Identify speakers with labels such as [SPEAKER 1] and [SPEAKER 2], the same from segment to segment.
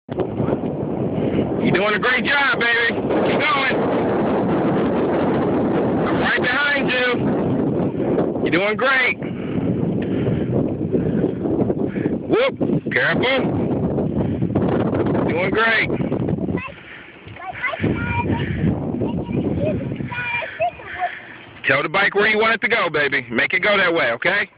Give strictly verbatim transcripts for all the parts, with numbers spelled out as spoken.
[SPEAKER 1] You're doing a great job, baby. Keep going. I'm right behind you. You're doing great. Whoop. Careful. Doing great. Tell the bike where you want it to go, baby. Make it go that way, okay?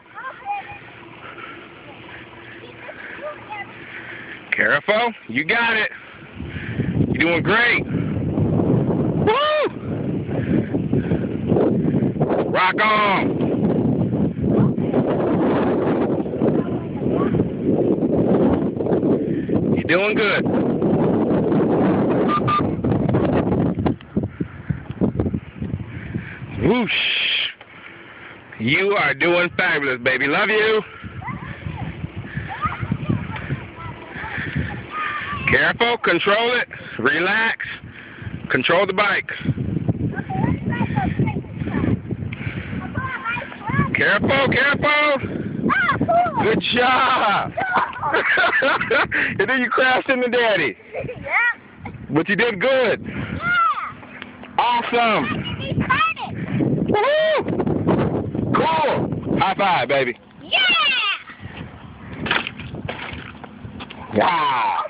[SPEAKER 1] Careful. You got it. You're doing great. Woo! Rock on. You're doing good. Whoosh. You are doing fabulous, baby. Love you. Careful. Control it. Relax. Control the bike. Careful. Careful. Good job. And then you crashed into Daddy.
[SPEAKER 2] Yeah.
[SPEAKER 1] But you did good.
[SPEAKER 2] Yeah.
[SPEAKER 1] Awesome. Woo! Cool. High five, baby.
[SPEAKER 2] Yeah.
[SPEAKER 1] Wow.